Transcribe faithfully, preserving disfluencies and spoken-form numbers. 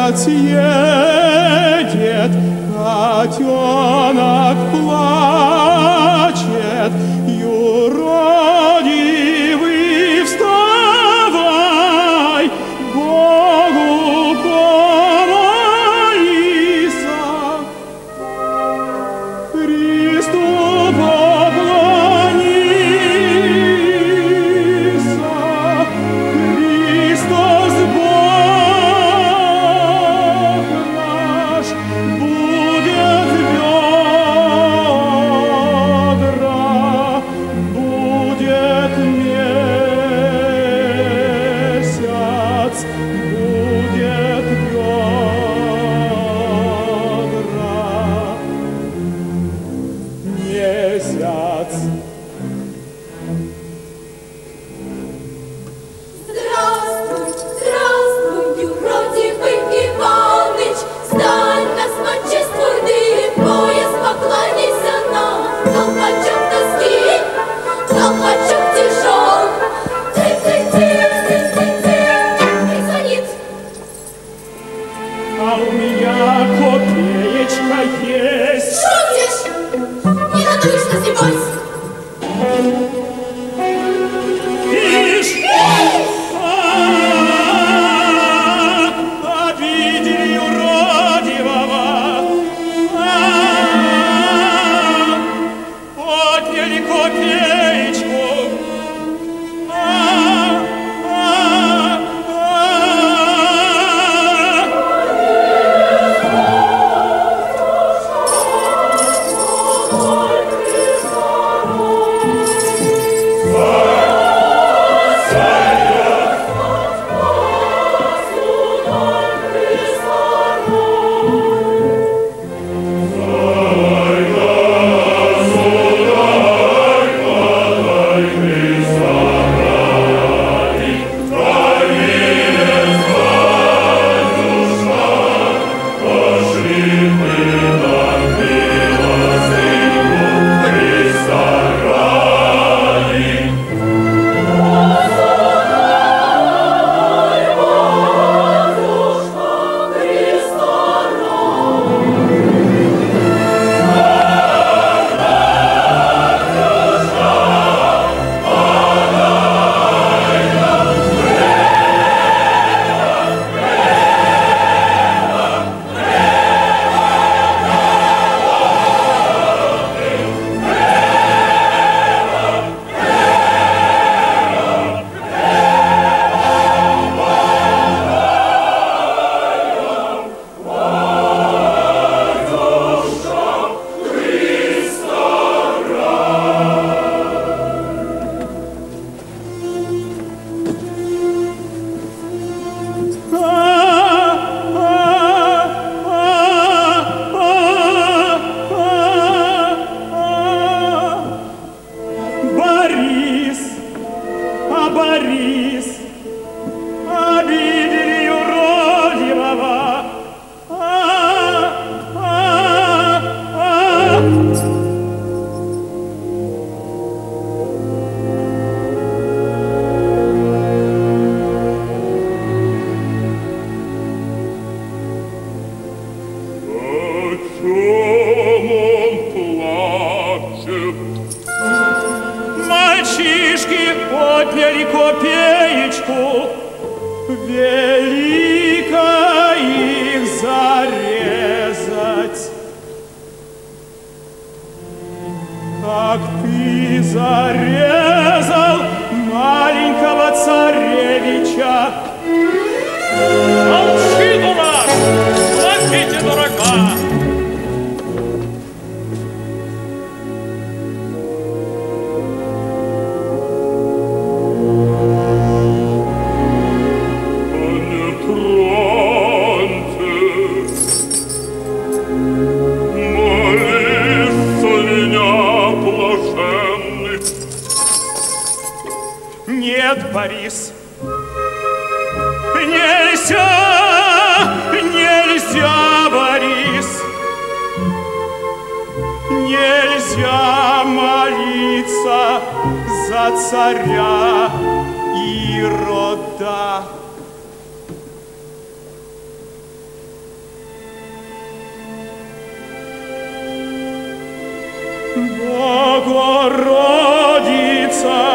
месяц едет, котенок плачет, юродивый, вставай, Богу помолися, Христу поклонися, Христос Бог наш будет ведра, будет месяц, будет ведра, месяц. Здравствуй, здравствуй, юродивый Иваныч, стань нас, почествуй ты, пояс поклоняйся нам. Колпачок тоски, колпачок тяжел, цик-цик-цик, и звонит. А у меня копеечка есть. Шутишь? Не надуешься, небось. Ишь! А, обидели юродивого, а, отняли копеечку, а, а, Борис, а Борис, обидели юродивого, а, а, а. О чем он плачет? Мальчишки отняли копеечку, велико их зарезать. Как ты зарезал маленького царевича. Молчи, дурак! Платите дурака! Нет, Борис, нельзя, нельзя, Борис, нельзя молиться за царя Ирода. Богородица,